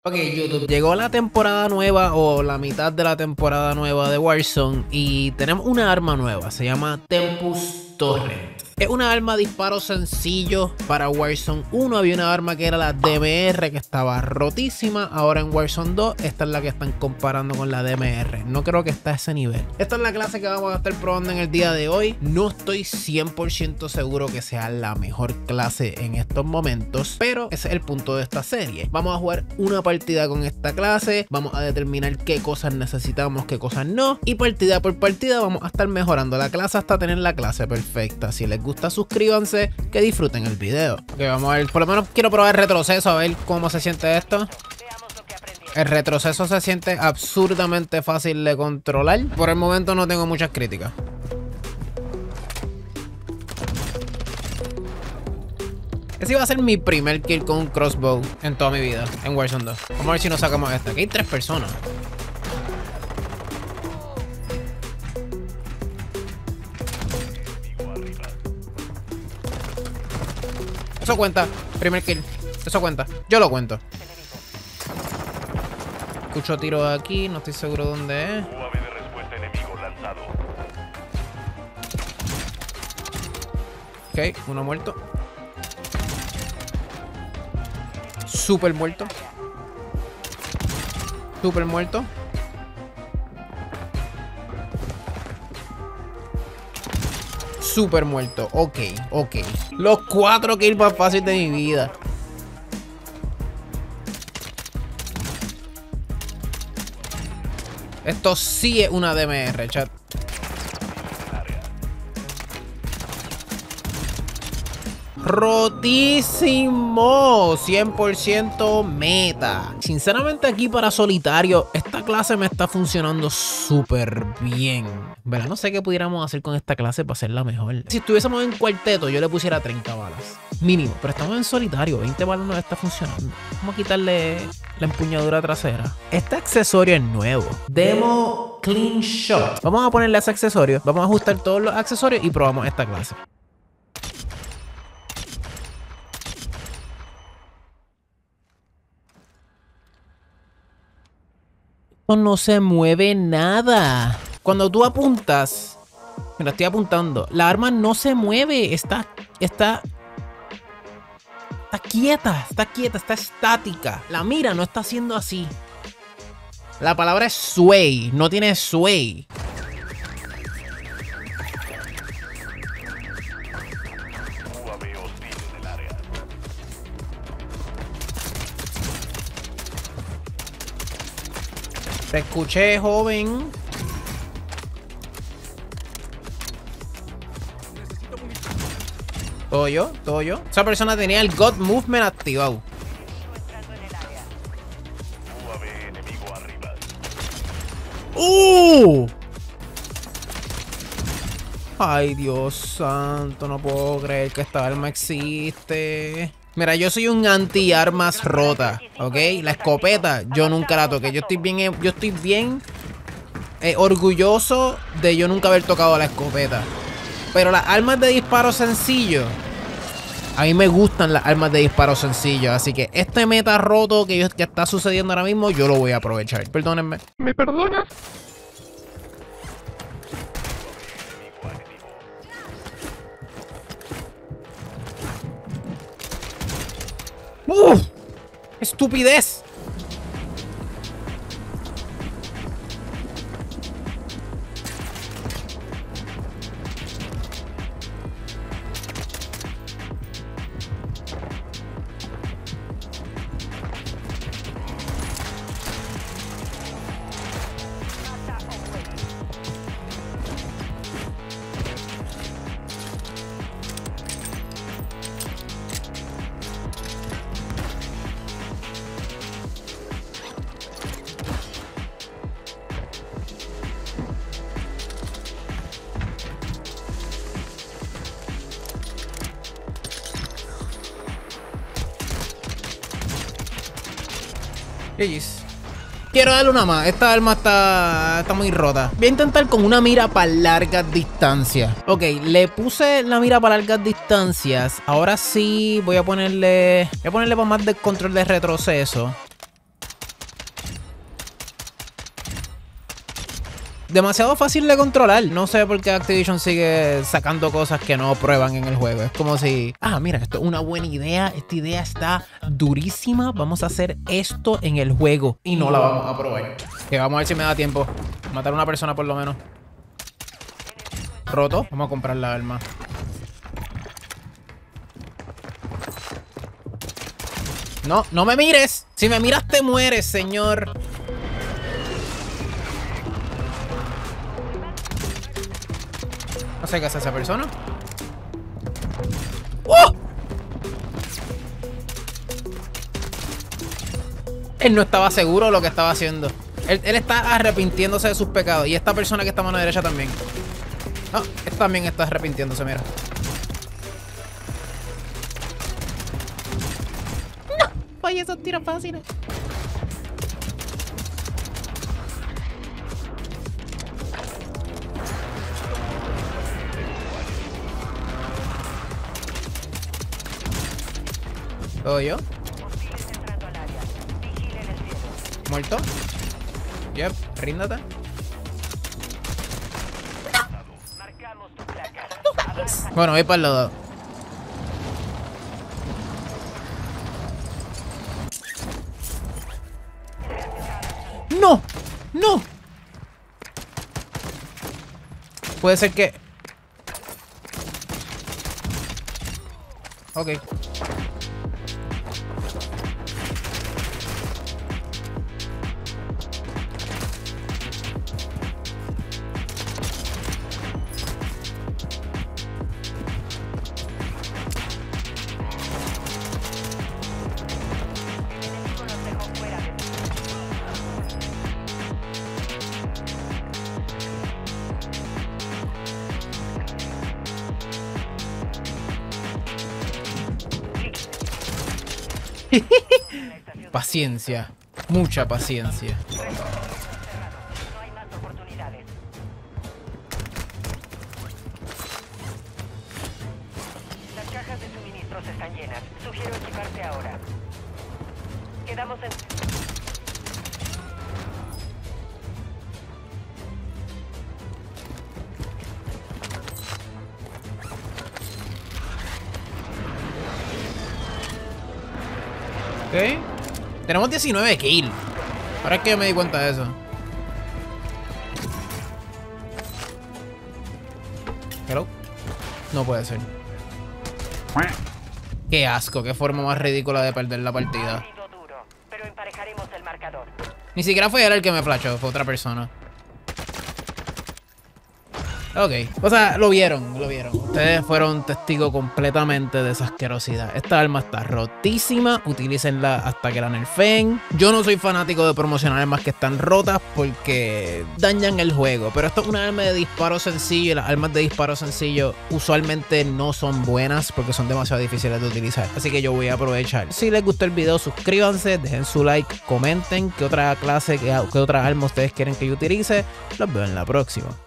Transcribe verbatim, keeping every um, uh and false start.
Ok, YouTube, llegó la temporada nueva o la mitad de la temporada nueva de Warzone y tenemos una arma nueva, se llama Tempus Torrent. Es una arma de disparo sencillo para Warzone uno. Había una arma que era la D M R que estaba rotísima. Ahora en Warzone dos, esta es la que están comparando con la D M R. No creo que esté a ese nivel. Esta es la clase que vamos a estar probando en el día de hoy. No estoy cien por ciento seguro que sea la mejor clase en estos momentos, pero ese es el punto de esta serie. Vamos a jugar una partida con esta clase. Vamos a determinar qué cosas necesitamos, qué cosas no. Y partida por partida vamos a estar mejorando la clase hasta tener la clase perfecta. Si les gusta, suscríbanse, que disfruten el video. Ok, vamos a ver, por lo menos quiero probar el retroceso, a ver cómo se siente esto. El retroceso se siente absurdamente fácil de controlar. Por el momento no tengo muchas críticas. Ese iba a ser mi primer kill con un crossbow en toda mi vida en Warzone dos. Vamos a ver si nos sacamos esta. Aquí hay tres personas. Eso cuenta. Primer kill. Eso cuenta. Yo lo cuento. Escucho tiros aquí. No estoy seguro dónde es. Ok, uno muerto. Súper muerto. Súper muerto. Súper muerto. Ok, ok. Los cuatro kills más fáciles de mi vida. Esto sí es una D M R, chat. Rotísimo, cien por ciento meta. Sinceramente aquí para solitario esta clase me está funcionando súper bien. ¿Verdad? No sé qué pudiéramos hacer con esta clase para hacerla mejor. Si estuviésemos en cuarteto yo le pusiera treinta balas mínimo, pero estamos en solitario, veinte balas no está funcionando. Vamos a quitarle la empuñadura trasera. Este accesorio es nuevo, Demo Clean Shot. Vamos a ponerle ese accesorio, vamos a ajustar todos los accesorios y probamos esta clase. No se mueve nada. Cuando tú apuntas, mira, estoy apuntando, la arma no se mueve, está, está, está quieta, está quieta, está estática. La mira no está haciendo así. La palabra es sway, no tiene sway. Te escuché, joven. Todo yo, todo yo. Esa persona tenía el God Movement activado. ¡Uh! Ay, Dios santo, no puedo creer que esta arma existe. Mira, yo soy un anti-armas rota, ¿ok? La escopeta, yo nunca la toqué. Yo estoy bien, yo estoy bien eh, orgulloso de yo nunca haber tocado la escopeta. Pero las armas de disparo sencillo, a mí me gustan las armas de disparo sencillo. Así que este meta roto que, yo, que está sucediendo ahora mismo, yo lo voy a aprovechar. Perdónenme. ¿Me perdonas? ¡Uf! ¡Estupidez! Quiero darle una más. Esta arma está, está muy rota. Voy a intentar con una mira para largas distancias. Ok, le puse la mira para largas distancias. Ahora sí voy a ponerle... Voy a ponerle para más de control de retroceso. demasiado fácil de controlar. No sé por qué Activision sigue sacando cosas que no prueban en el juego. Es como si, ah, mira, esto es una buena idea. Esta idea está durísima. Vamos a hacer esto en el juego. Y no la vamos a probar. Que vamos a ver si me da tiempo. Matar a una persona por lo menos. Roto. Vamos a comprar la arma. No, no me mires. Si me miras te mueres, señor. No sé qué hace esa persona. ¡Oh! Él no estaba seguro de lo que estaba haciendo. Él, él está arrepintiéndose de sus pecados. Y esta persona que está a mano derecha también. No, él también está arrepintiéndose, mira. No, oye, esos tiros fáciles. ¿Todo yo? ¿Muerto? Yep, ríndate. Bueno, voy para el lado. ¡No! ¡No! Puede ser que... Ok. Paciencia, mucha paciencia. No hay más oportunidades. Las cajas de suministros están llenas. Sugiero equiparse ahora. Quedamos en... Ok. Tenemos diecinueve kills. Ahora es que yo me di cuenta de eso. Hello. No puede ser. Qué asco, qué forma más ridícula de perder la partida. Ha sido duro, pero emparejaremos el marcador. Ni siquiera fue él el que me flashó, fue otra persona. Ok, o sea, lo vieron, lo vieron. Ustedes fueron testigos completamente de esa asquerosidad. Esta arma está rotísima, utilícenla hasta que la nerfeen. Yo no soy fanático de promocionar armas que están rotas porque dañan el juego. Pero esto es una arma de disparo sencillo y las armas de disparo sencillo usualmente no son buenas porque son demasiado difíciles de utilizar. Así que yo voy a aprovechar. Si les gustó el video, suscríbanse, dejen su like, comenten qué otra clase, qué, qué otra arma ustedes quieren que yo utilice. Los veo en la próxima.